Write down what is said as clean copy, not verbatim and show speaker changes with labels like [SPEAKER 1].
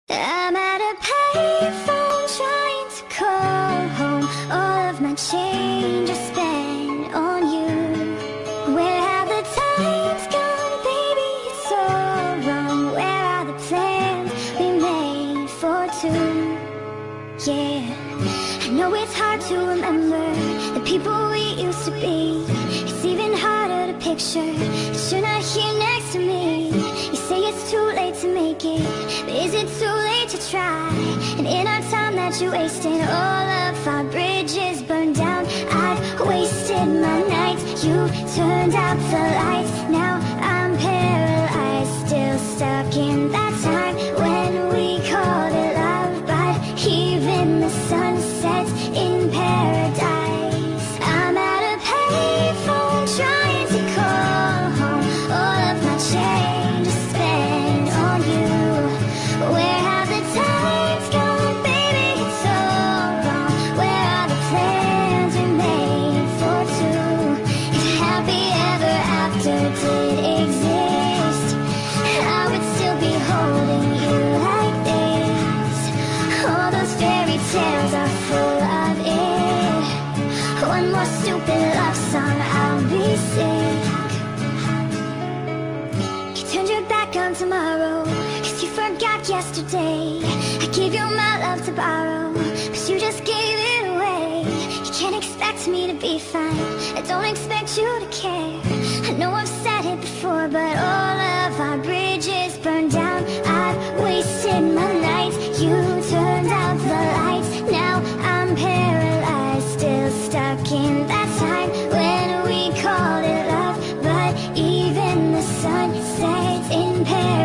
[SPEAKER 1] I'm at a payphone trying to call home. All of my change I spent on you. Where have the times gone, baby? It's all wrong. Where are the plans we made for two? Yeah, I know it's hard to remember the people we used to be. It's even harder to picture that you're not here next to me. You say it's too late to make it, but is it too late to try? And in our time that you wasted, all of our bridges burned down. I've wasted my nights, you turned out the lights. Now I'm paralyzed, still stuck in that time when we called it love. But even the sun sets in paradise. I'm at a payphone trying to call home. All of my change I spent on you. Where have the times gone, baby? It's all wrong. Where are the plans we made for two? If happy ever after did exist, I would still be holding you like this. All those fairy tales are full of it. One more stupid love song, I'll be sick. You turned your back on tomorrow, cause you forgot yesterday. I gave you my love to borrow, cause you just gave it away. You can't expect me to be fine, I don't expect you to care. I know I've said it before, but all of our bridges burned down. I've wasted my nights, you turned out the lights. Now I'm paralyzed, still stuck in that time when we called it love. But even the sun sets in paradise.